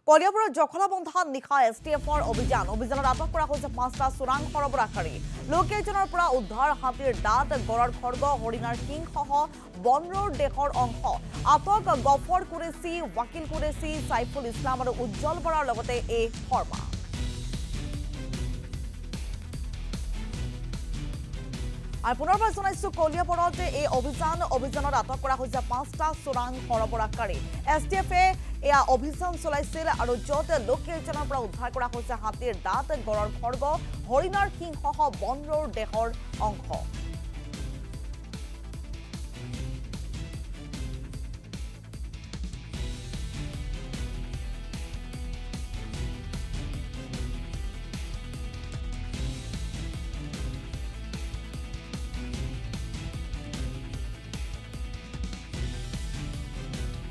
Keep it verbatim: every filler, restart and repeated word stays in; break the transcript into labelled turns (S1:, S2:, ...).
S1: কলিয়াবৰৰ জখলাবন্ধা নিশা ষ্টিফৰ অভিযান অভিযানত আটক কৰা হৈছে পাঁচটা চোৰাং সৰবৰাহকাৰী লোকেজনৰ পৰা উদ্ধাৰ হাতীৰ দাঁত গড়ৰ খৰ্গ হৰিণাৰ শিংসহ বনৰৰ দেহৰ অংশ আটক গফৰ কুৰেশী ৱাকিল কুৰেশী সাইফুল ইছলাম আৰু উজ্জ্বল বৰাৰ লগতে এ শৰ্মা আৰু পুনৰবাৰ জনাইছো কলিয়াবৰত এই অভিযান অভিযানত আটক কৰা হৈছে পাঁচটা চোৰাং সৰবৰাহকাৰী এছটিএফে এয়া অভিযান চলাইছিল আৰু য'ত লোকেজনৰ পৰা উদ্ধাৰ কৰা হৈছে হাতীৰ দাঁত গড়ৰ খৰ্গ হৰিণাৰ শিংসহ বনৰৰ দেহৰ অংশ